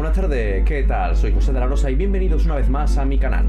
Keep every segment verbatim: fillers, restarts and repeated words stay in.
buenas tardes, ¿qué tal? Soy José de la Rosa y bienvenidos una vez más a mi canal.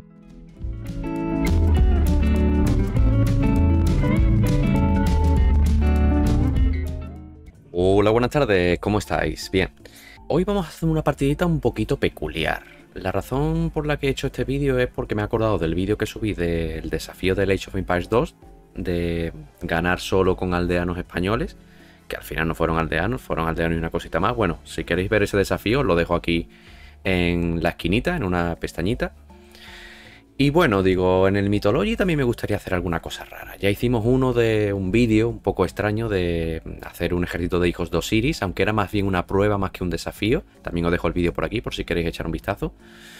Hola, buenas tardes, ¿cómo estáis? Bien, hoy vamos a hacer una partidita un poquito peculiar. La razón por la que he hecho este vídeo es porque me he acordado del vídeo que subí del desafío del Age of Empires dos, de ganar solo con aldeanos españoles, que al final no fueron aldeanos, fueron aldeanos y una cosita más. Bueno, si queréis ver ese desafío, os lo dejo aquí en la esquinita, en una pestañita. Y bueno, digo, en el Mythology también me gustaría hacer alguna cosa rara. Ya hicimos uno de un vídeo un poco extraño de hacer un ejército de hijos de Osiris, aunque era más bien una prueba más que un desafío. También os dejo el vídeo por aquí por si queréis echar un vistazo.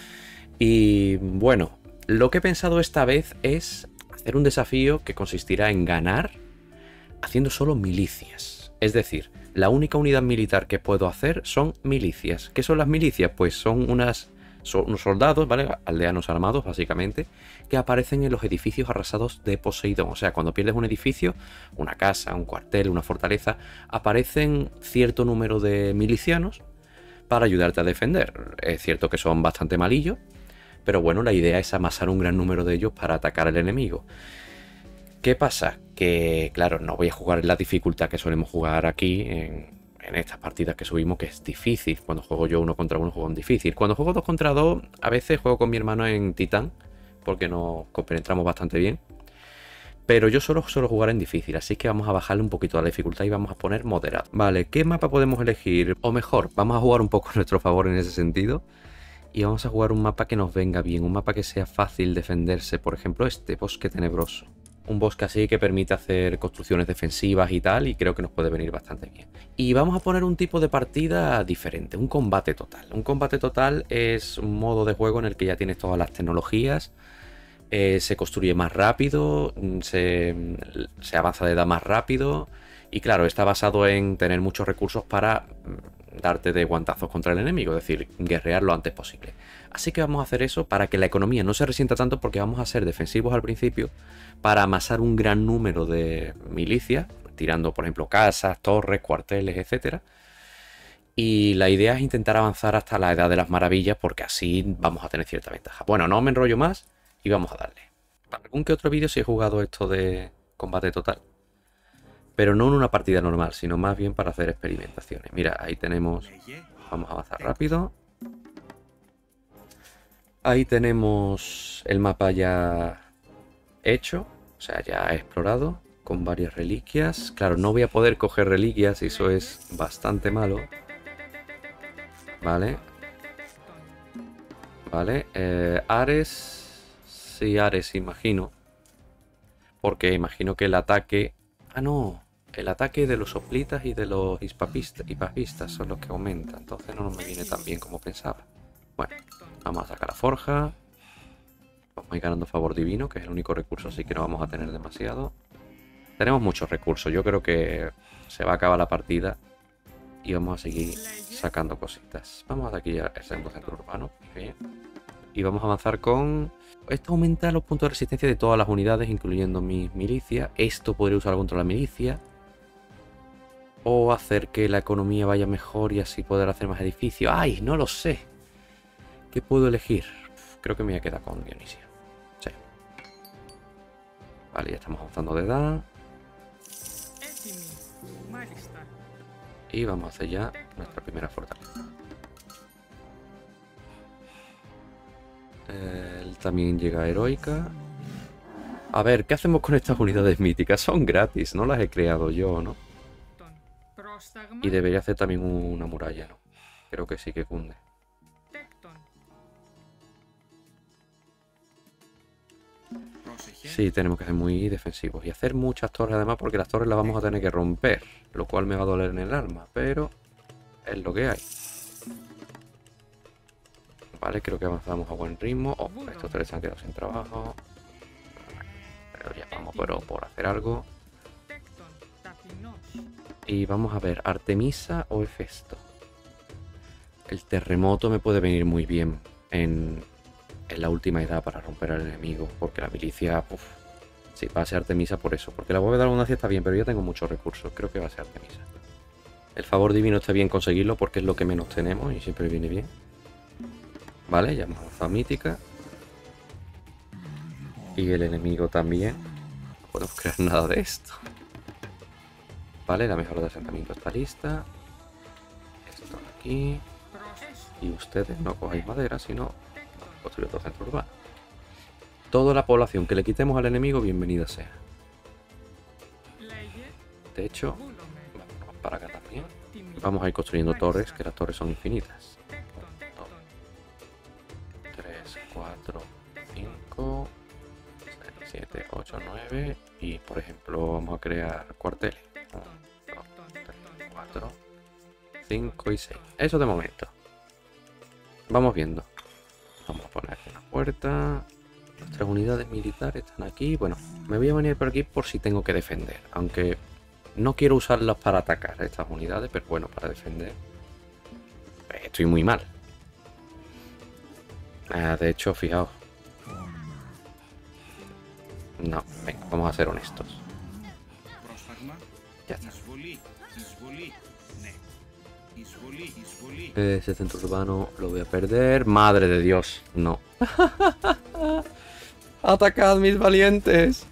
Y bueno, lo que he pensado esta vez es hacer un desafío que consistirá en ganar haciendo solo milicias. Es decir, la única unidad militar que puedo hacer son milicias. ¿Qué son las milicias? Pues son unas... Son unos soldados, ¿vale? Aldeanos armados, básicamente, que aparecen en los edificios arrasados de Poseidón. O sea, cuando pierdes un edificio, una casa, un cuartel, una fortaleza, aparecen cierto número de milicianos para ayudarte a defender. Es cierto que son bastante malillos, pero bueno, la idea es amasar un gran número de ellos para atacar al enemigo. ¿Qué pasa? Que, claro, no voy a jugar en la dificultad que solemos jugar aquí en... en estas partidas que subimos, que es difícil. Cuando juego yo uno contra uno, juego en difícil. Cuando juego dos contra dos, a veces juego con mi hermano en Titán, porque nos compenetramos bastante bien. Pero yo solo suelo jugar en difícil, así que vamos a bajarle un poquito la dificultad y vamos a poner moderado. Vale, ¿qué mapa podemos elegir? O mejor, vamos a jugar un poco a nuestro favor en ese sentido. Y vamos a jugar un mapa que nos venga bien, un mapa que sea fácil defenderse. Por ejemplo, este, Bosque Tenebroso. Un bosque así que permite hacer construcciones defensivas y tal, y creo que nos puede venir bastante bien. Y vamos a poner un tipo de partida diferente, un combate total. Un combate total es un modo de juego en el que ya tienes todas las tecnologías, eh, se construye más rápido, se, se avanza de edad más rápido, y claro, está basado en tener muchos recursos para darte de guantazos contra el enemigo, es decir, guerrear lo antes posible. Así que vamos a hacer eso para que la economía no se resienta tanto, porque vamos a ser defensivos al principio para amasar un gran número de milicias, tirando por ejemplo casas, torres, cuarteles, etcétera. Y la idea es intentar avanzar hasta la Edad de las Maravillas, porque así vamos a tener cierta ventaja. Bueno, no me enrollo más y vamos a darle. Para algún que otro vídeo sí he jugado esto de combate total, pero no en una partida normal, sino más bien para hacer experimentaciones. Mira, ahí tenemos... Vamos a avanzar rápido. Ahí tenemos el mapa ya hecho, o sea, ya he explorado con varias reliquias. Claro, no voy a poder coger reliquias y eso es bastante malo. Vale. Vale. Eh, Ares. Sí, Ares, imagino. Porque imagino que el ataque... Ah, no. El ataque de los hoplitas y de los hispapistas, hipapistas son los que aumentan. Entonces no me viene tan bien como pensaba. Bueno, vamos a sacar la forja. Vamos a ir ganando favor divino, que es el único recurso, así que no vamos a tener demasiado. Tenemos muchos recursos. Yo creo que se va a acabar la partida y vamos a seguir sacando cositas. Vamos aquí al segundo centro urbano. Bien. Y vamos a avanzar con... Esto aumenta los puntos de resistencia de todas las unidades, incluyendo mis milicias. Esto podría usar contra la milicia. O hacer que la economía vaya mejor y así poder hacer más edificios. ¡Ay! No lo sé. ¿Qué puedo elegir? Creo que me voy a quedar con Dionisio. Sí. Vale, ya estamos avanzando de edad. Y vamos a hacer ya nuestra primera fortaleza. Él también llega a heroica. A ver, ¿qué hacemos con estas unidades míticas? Son gratis, no las he creado yo, ¿no? Y debería hacer también una muralla, ¿no? Creo que sí que cunde. Sí, tenemos que ser muy defensivos y hacer muchas torres además, porque las torres las vamos a tener que romper, lo cual me va a doler en el alma, pero es lo que hay. Vale, creo que avanzamos a buen ritmo. Oh, estos tres se han quedado sin trabajo. Pero ya vamos pero por hacer algo. Y vamos a ver, Artemisa o Hefesto. El terremoto me puede venir muy bien en, en la última edad para romper al enemigo, porque la milicia, uff, sí, va a ser Artemisa por eso. Porque la bóveda de la abundancia está bien, pero yo tengo muchos recursos, creo que va a ser Artemisa. El favor divino está bien conseguirlo porque es lo que menos tenemos y siempre viene bien. Vale, ya hemos avanzado mítica. Y el enemigo también. No podemos crear nada de esto. Vale, la mejora de asentamiento está lista. Esto aquí. Y ustedes no cojáis madera, sino construir otro centro urbano. Toda la población que le quitemos al enemigo, bienvenida sea. De hecho, vamos para acá también. Vamos a ir construyendo torres, que las torres son infinitas. tres, cuatro, cinco, seis, siete, ocho, nueve. Y por ejemplo, vamos a crear cuarteles. uno, dos, tres, cuatro, cinco y seis. Eso de momento. Vamos viendo. Vamos a poner una puerta. Nuestras unidades militares están aquí. Bueno, me voy a venir por aquí por si tengo que defender. Aunque no quiero usarlas para atacar estas unidades, pero bueno, para defender. Estoy muy mal. Ah, de hecho, fijaos. No, venga, vamos a ser honestos. Ya está. Ese centro urbano lo voy a perder. Madre de Dios, no. ¡Atacad, mis valientes!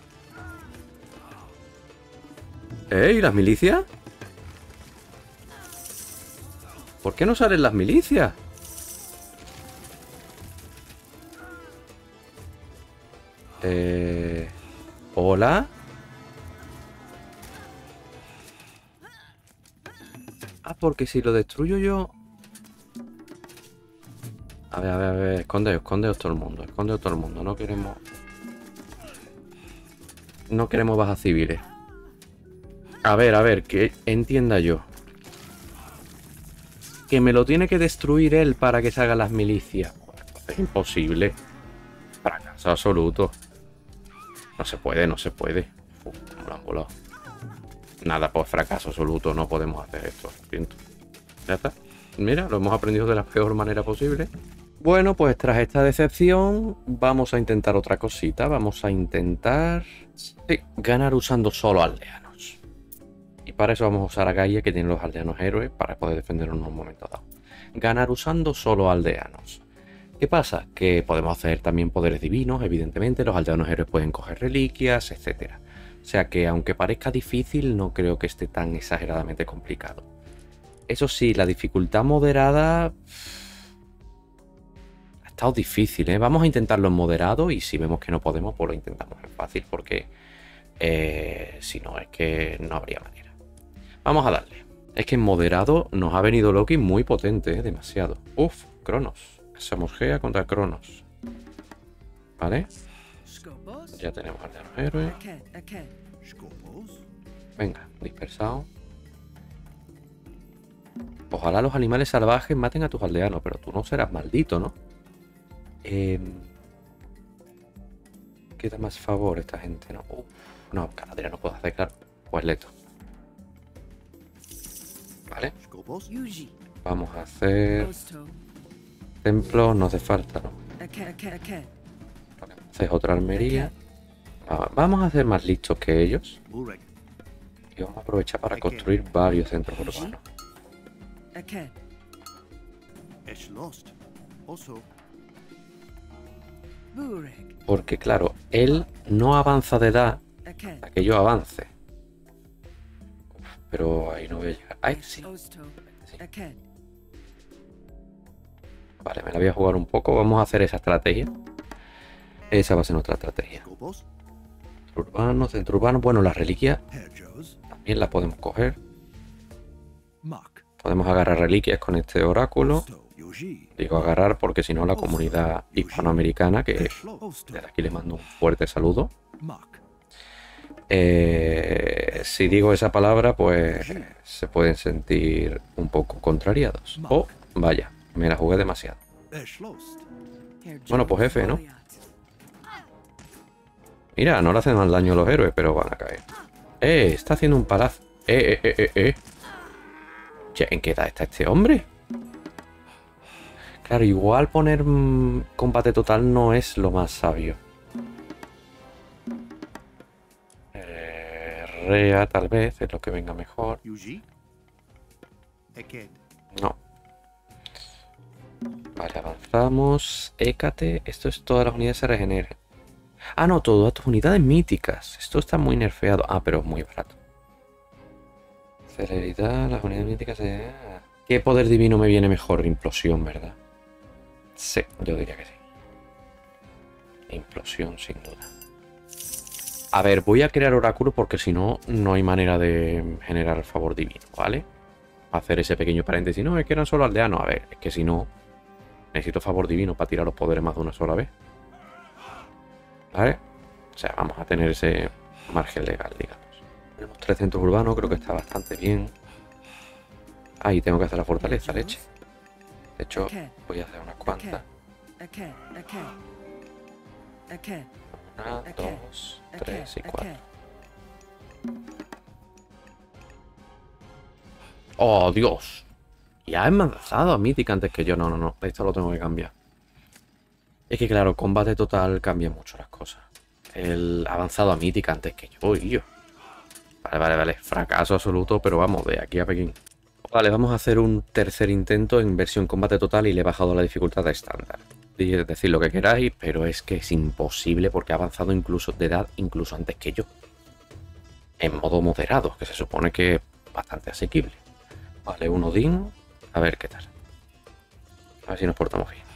¿Eh? ¿Y las milicias? ¿Por qué no salen las milicias? Eh... ¿Hola? Ah, porque si lo destruyo yo... A ver, a ver, a ver, escondeos, escondeos todo el mundo, escondeos todo el mundo, no queremos... No queremos bajas civiles. A ver, a ver, que entienda yo. Que me lo tiene que destruir él para que salgan las milicias. Es imposible. Fracaso absoluto. No se puede, no se puede. Uf, me lo han volado. Nada, pues fracaso absoluto, no podemos hacer esto, lo siento. Ya está. Mira, lo hemos aprendido de la peor manera posible. Bueno, pues tras esta decepción, vamos a intentar otra cosita. Vamos a intentar sí, ganar usando solo aldeanos. Y para eso vamos a usar a Gaia, que tiene los aldeanos héroes, para poder defendernos en un momento dado. Ganar usando solo aldeanos. ¿Qué pasa? Que podemos hacer también poderes divinos, evidentemente. Los aldeanos héroes pueden coger reliquias, etcétera. O sea que, aunque parezca difícil, no creo que esté tan exageradamente complicado. Eso sí, la dificultad moderada... Ha estado difícil, ¿eh? Vamos a intentarlo en moderado y si vemos que no podemos, pues lo intentamos en fácil, porque eh, si no, es que no habría manera. Vamos a darle. Es que en moderado nos ha venido Loki muy potente, ¿eh? Demasiado. Uf, Cronos. Somos Gea contra Cronos. ¿Vale? Ya tenemos aldeanos héroes. Venga, dispersado. Ojalá los animales salvajes maten a tus aldeanos, pero tú no serás maldito, ¿no? Eh, ¿Qué da más favor esta gente? No, uh, no, Caladria no puedo hacer, claro. Pues leto. Vale. Vamos a hacer... Templo no hace falta, ¿no? Haces otra armería. Vamos a ser más listos que ellos. Y vamos a aprovechar para construir varios centros urbanos. Porque claro, él no avanza de edad a que yo avance. Uf, pero ahí no voy a llegar. ¡Ay, sí! sí! Vale, me la voy a jugar un poco. Vamos a hacer esa estrategia. Esa va a ser nuestra estrategia. Centro urbano, centro urbano. Bueno, las reliquias también las podemos coger. Podemos agarrar reliquias con este oráculo. Digo agarrar porque si no la comunidad hispanoamericana, que desde aquí les mando un fuerte saludo. Eh, si digo esa palabra, pues se pueden sentir un poco contrariados. Oh, vaya, me la jugué demasiado. Bueno, pues F, ¿no? Mira, no le hacen mal daño a los héroes, pero van a caer. Eh, está haciendo un palacio. Eh, eh, eh, eh, eh. Che, ¿en qué edad está este hombre? Claro, igual poner mmm, combate total no es lo más sabio. Eh, Rea tal vez es lo que venga mejor. No. Vale, avanzamos. Hécate. Esto es todas las unidades se regeneren. Ah, no, todas tus unidades míticas. Esto está muy nerfeado. Ah, pero es muy barato. Celeridad, las unidades míticas de... ¿Qué poder divino me viene mejor? Implosión, ¿verdad? Sí, yo diría que sí. Implosión, sin duda. A ver, voy a crear oráculo porque si no, no hay manera de generar favor divino, ¿vale? Hacer ese pequeño paréntesis. No, es que eran solo aldeanos. A ver, es que si no, necesito favor divino para tirar los poderes más de una sola vez. ¿Vale? O sea, vamos a tener ese margen legal, digamos. Tenemos tres centros urbanos, creo que está bastante bien. Ahí tengo que hacer la fortaleza, leche. De hecho, voy a hacer unas cuantas. Una, dos, tres y cuatro. ¡Oh, Dios! Ya he avanzado a Mítica antes que yo. No, no, no. Esto lo tengo que cambiar. Es que claro, combate total cambia mucho las cosas. El avanzado a Mítica antes que yo. Y yo. Vale, vale, vale. Fracaso absoluto, pero vamos, de aquí a Pekín. Vale, vamos a hacer un tercer intento en versión combate total y le he bajado la dificultad a estándar. Decid lo que queráis, pero es que es imposible porque ha avanzado incluso de edad, incluso antes que yo. En modo moderado, que se supone que es bastante asequible. Vale, un Odín. A ver qué tal. A ver si nos portamos bien.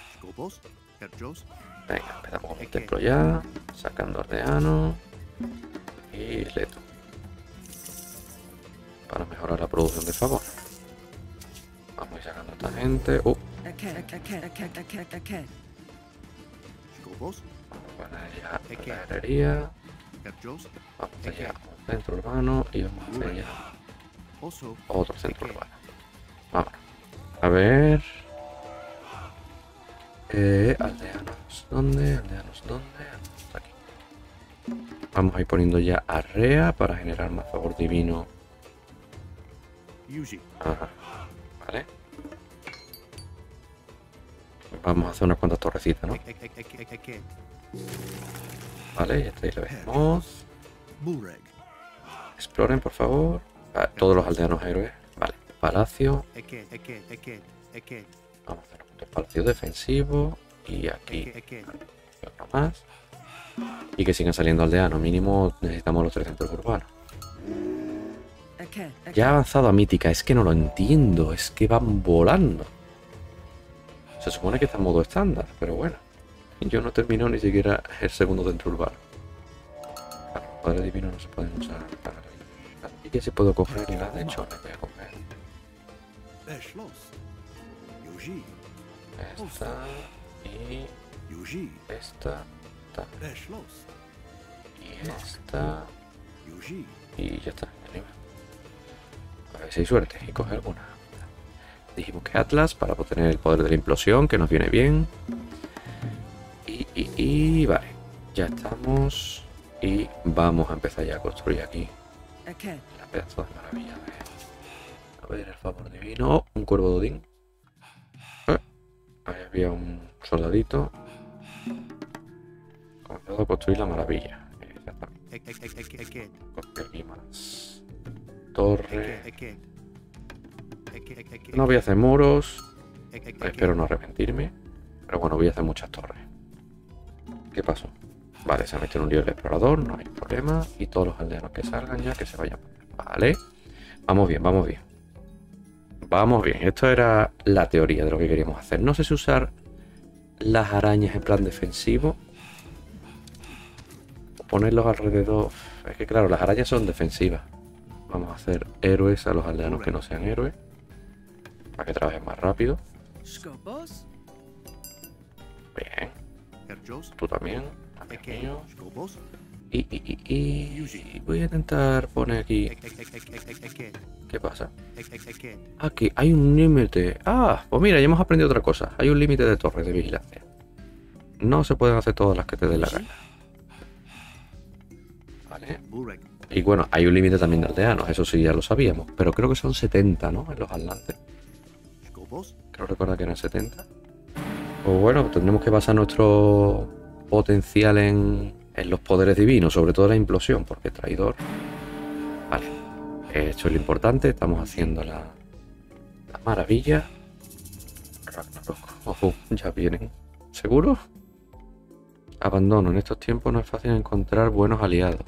Venga, empezamos con el templo ya. Sacando aldeano. Y Leto. Para mejorar la producción de favor. Vamos a ir sacando a esta gente. Uh. Vamos para allá a la herrería. Vamos allá a un centro urbano. Y vamos a hacer ya otro centro urbano. Vamos. A ver. Eh, aldeanos, ¿dónde? Aldeanos, ¿dónde? Aquí. Vamos a ir poniendo ya arrea para generar más favor divino. Ajá. Vale. Vamos a hacer unas cuantas torrecitas, ¿no? Vale, ya está, ahí lo vemos. Exploren, por favor. Vale, todos los aldeanos héroes. Vale, palacio. Vamos a hacer un palacio defensivo. Y aquí otro más. Y que sigan saliendo aldeanos. Mínimo necesitamos los tres centros urbanos. Ya ha avanzado a mítica. Es que no lo entiendo. Es que van volando. Se supone que está en modo estándar, pero bueno. Yo no termino ni siquiera el segundo centro urbano. Claro, los poderes divinos no se pueden usar para la vida. Y que se puedo coger y la de hecho me voy a coger. Esta y esta también. Y esta y ya está. A ver si hay suerte y coge alguna. Dijimos que Atlas para obtener el poder de la implosión, que nos viene bien. Y, y, y vale, ya estamos. Y vamos a empezar ya a construir aquí la pedazo de maravilla. A ver, el favor divino. Oh, un cuervo de Odín. Eh, ahí había un soldadito. Comenzado a construir la maravilla. Exactamente. Aquí más. Torre. No voy a hacer muros. Espero no arrepentirme. Pero bueno, voy a hacer muchas torres. ¿Qué pasó? Vale, se ha metido en un lío el explorador, no hay problema. Y todos los aldeanos que salgan ya que se vayan. Vale. Vamos bien, vamos bien. Vamos bien. Esto era la teoría de lo que queríamos hacer. No sé si usar las arañas en plan defensivo. O ponerlos alrededor. Es que claro, las arañas son defensivas. Vamos a hacer héroes a los aldeanos que no sean héroes. Para que trabajen más rápido. Bien. Tú también. Mío. Y, y, y, y voy a intentar poner aquí. ¿Qué pasa? Aquí hay un límite. Ah, pues mira, ya hemos aprendido otra cosa. Hay un límite de torres de vigilancia. No se pueden hacer todas las que te den la gana. Vale. Y bueno, hay un límite también de aldeanos, eso sí ya lo sabíamos. Pero creo que son setenta, ¿no? En los atlantes. Creo recordar que eran setenta. Pues bueno, tendremos que basar nuestro potencial en, en los poderes divinos, sobre todo la implosión, porque traidor. Vale, he hecho lo importante, estamos haciendo la, La maravilla. Ragnarok. Ojo, ya vienen. ¿Seguro? Abandono. En estos tiempos no es fácil encontrar buenos aliados.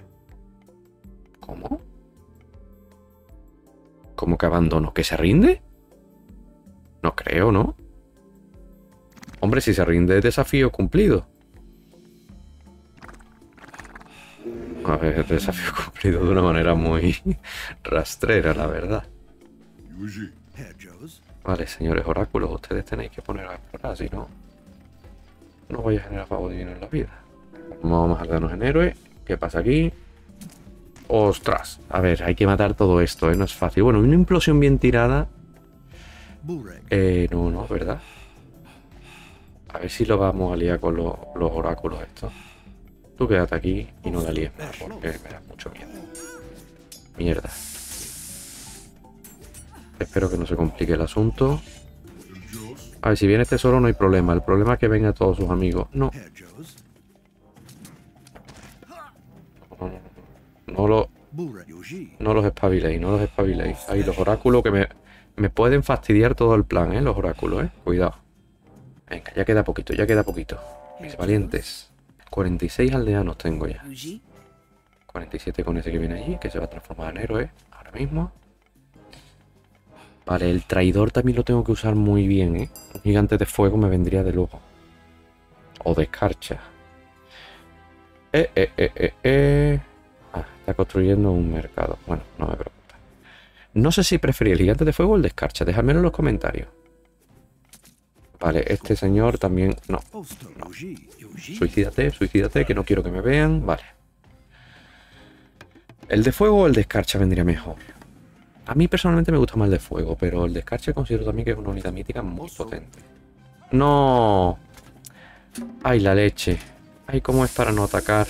¿Cómo? ¿Cómo que abandono? ¿Que se rinde? No creo, ¿no? Hombre, si se rinde, desafío cumplido. A ver, desafío cumplido de una manera muy rastrera, la verdad. Vale, señores oráculos, ustedes tenéis que poner a explorar, si no, no voy a generar favor divino en la vida. Vamos a quedarnos en héroe. ¿Qué pasa aquí? ¡Ostras! A ver, hay que matar todo esto, ¿eh? No es fácil. Bueno, una implosión bien tirada. Eh, no, no, ¿verdad? A ver si lo vamos a liar con los, los oráculos estos. Tú quédate aquí y no la líes más, porque me da mucho miedo. Mierda. Espero que no se complique el asunto. A ver, si viene este solo no hay problema. El problema es que vengan todos sus amigos. No. No, no, no. No, lo, no los espabiléis, no los espabiléis. Ahí los oráculos que me, me pueden fastidiar todo el plan, ¿eh? Los oráculos, ¿eh? Cuidado. Venga, ya queda poquito, ya queda poquito. Mis valientes. cuarenta y seis aldeanos tengo ya. cuarenta y siete con ese que viene allí, que se va a transformar en héroe ahora mismo. Vale, el traidor también lo tengo que usar muy bien, ¿eh? Un gigante de fuego me vendría de lujo. O de escarcha. Eh, eh, eh, eh, eh. Ah, está construyendo un mercado. Bueno, no me preocupa. No sé si prefería el gigante de fuego o el de escarcha. Dejadmelo en los comentarios. Vale, este señor también... No, no. Suicídate, suicídate, que no quiero que me vean. Vale. ¿El de fuego o el de escarcha vendría mejor? A mí personalmente me gusta más el de fuego, pero el de escarcha considero también que es una unidad mítica muy potente. ¡No! ¡Ay, la leche! ¡Ay, cómo es para no atacar!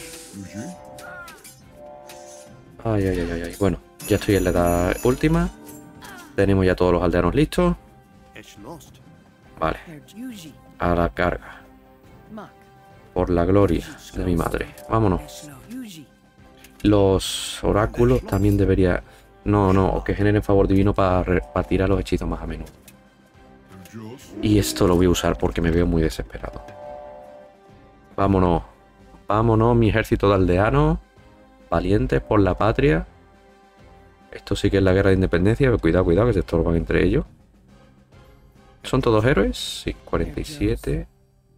¡Ay, ay, ay, ay! ay. Bueno, ya estoy en la edad última. Tenemos ya todos los aldeanos listos. Vale. A la carga. Por la gloria de mi madre. Vámonos. Los oráculos también debería... No, no, o que generen favor divino para pa tirar los hechizos más a menudo. Y esto lo voy a usar porque me veo muy desesperado. Vámonos. Vámonos, mi ejército de aldeanos. Valientes por la patria. Esto sí que es la guerra de independencia. Pero cuidado, cuidado, que se estorban entre ellos. ¿Son todos héroes? Sí, cuarenta y siete.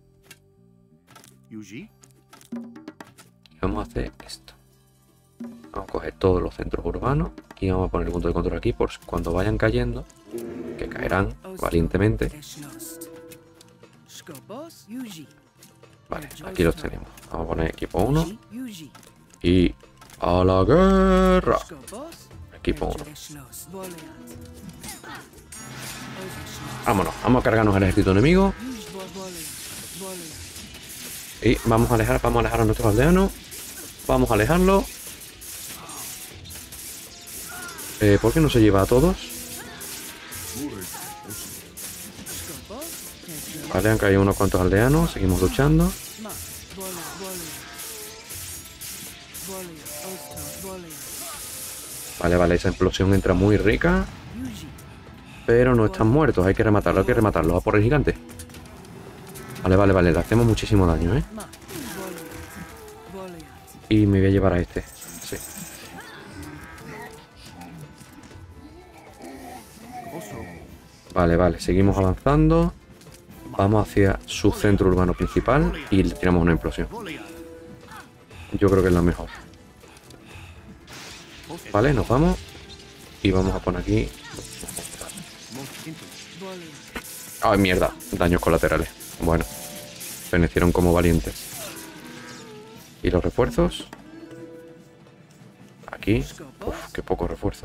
Y vamos a hacer esto. Vamos a coger todos los centros urbanos y vamos a poner el punto de control aquí por cuando vayan cayendo, que caerán valientemente. Vale, aquí los tenemos. Vamos a poner equipo uno y a la guerra. Equipo uno. Vámonos, vamos a cargarnos al ejército enemigo. Y vamos a alejar, vamos a alejar a nuestros aldeanos. Vamos a alejarlo. Eh, ¿Por qué no se lleva a todos? Vale, han caído unos cuantos aldeanos. Seguimos luchando. Vale, vale, esa explosión entra muy rica. Pero no están muertos, hay que rematarlo, hay que rematarlo. A por el gigante. Vale, vale, vale, le hacemos muchísimo daño, ¿eh? Y me voy a llevar a este. Sí. Vale, vale, seguimos avanzando. Vamos hacia su centro urbano principal y le tiramos una implosión. Yo creo que es la mejor. Vale, nos vamos. Y vamos a poner aquí... ¡Ay, mierda! Daños colaterales. Bueno, fenecieron como valientes. ¿Y los refuerzos? Aquí. Uf, qué poco refuerzo.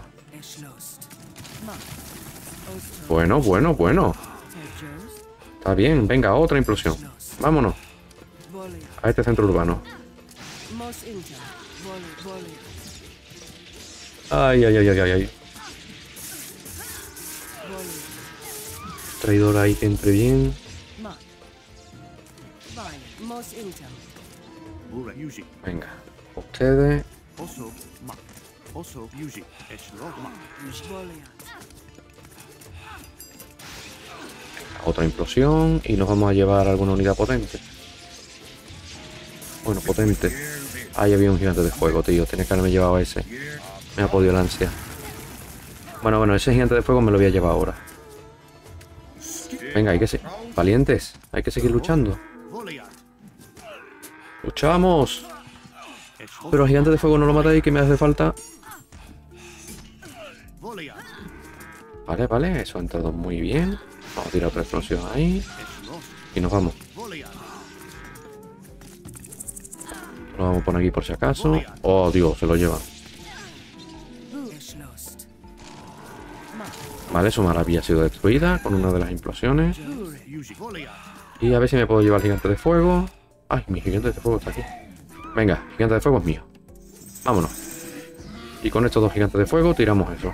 Bueno, bueno, bueno. Está bien, venga, otra implosión. Vámonos. A este centro urbano. Ay, ay, ay, ay, ay. Traidor ahí que entre bien. Venga, ustedes. Otra implosión y nos vamos a llevar alguna unidad potente. Bueno, potente. Ahí había un gigante de fuego, tío. Tenía que haberme llevado a ese. Me ha podido la ansia. Bueno, bueno, ese gigante de fuego me lo voy a llevar ahora. Venga, hay que ser valientes. Hay que seguir luchando. ¡Luchamos! Pero al gigante de fuego no lo matáis, que me hace falta. Vale, vale, eso ha entrado muy bien. Vamos a tirar otra explosión ahí. Y nos vamos. Lo vamos a poner aquí por si acaso. Oh, Dios, se lo lleva. Vale, su maravilla ha sido destruida con una de las implosiones. Y a ver si me puedo llevar el gigante de fuego. Ay, mi gigante de fuego está aquí. Venga, gigante de fuego es mío. Vámonos. Y con estos dos gigantes de fuego tiramos eso.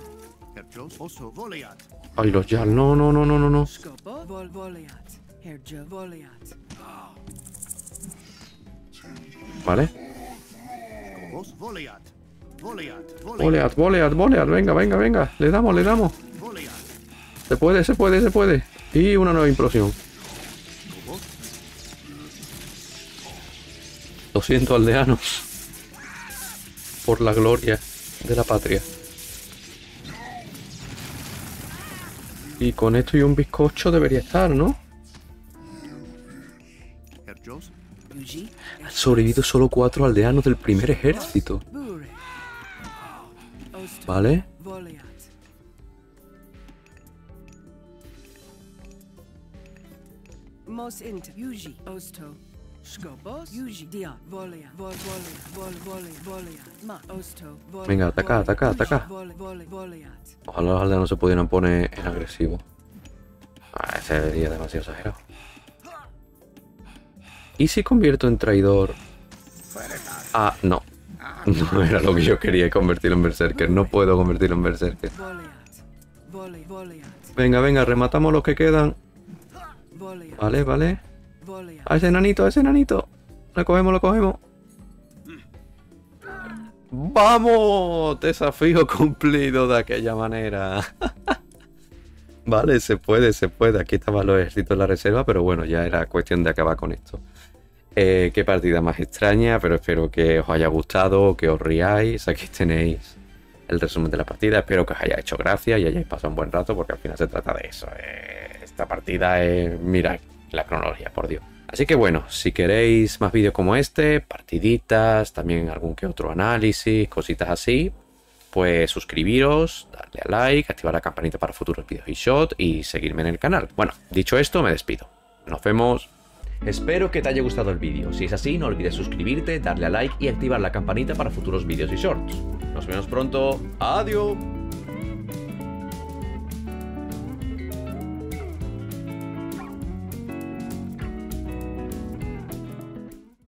Ay, los Jarl. No, no, no, no, no, no. Vale. Voleat, voleat, voleat. Venga, venga, venga. Le damos, le damos. Se puede, se puede, se puede. Y una nueva implosión. doscientos aldeanos. Por la gloria de la patria. Y con esto y un bizcocho debería estar, ¿no? Han sobrevivido solo cuatro aldeanos del primer ejército. ¿Vale? Venga, ataca, ataca, ataca. Ojalá los aldeanos se pudieran poner en agresivo. Ah, ese sería demasiado exagerado. ¿Y si convierto en traidor? Ah, no. No era lo que yo quería, convertirlo en berserker. No puedo convertirlo en berserker. Venga, venga, rematamos los que quedan. Vale, vale. A ese enanito, a ese enanito. Lo cogemos, lo cogemos. ¡Vamos! Desafío cumplido de aquella manera. Vale, se puede, se puede. Aquí estaban los ejércitos en la reserva, pero bueno, ya era cuestión de acabar con esto. Eh, qué partida más extraña, pero espero que os haya gustado, que os riáis. Aquí tenéis el resumen de la partida. Espero que os haya hecho gracia y hayáis pasado un buen rato, porque al final se trata de eso. Eh, esta partida es... mirad la cronología, por Dios. Así que bueno, si queréis más vídeos como este, partiditas, también algún que otro análisis, cositas así, pues suscribiros, darle a like, activar la campanita para futuros vídeos y shot y seguirme en el canal. Bueno, dicho esto, me despido. Nos vemos. Espero que te haya gustado el vídeo. Si es así, no olvides suscribirte, darle a like y activar la campanita para futuros vídeos y shorts. Nos vemos pronto. Adiós.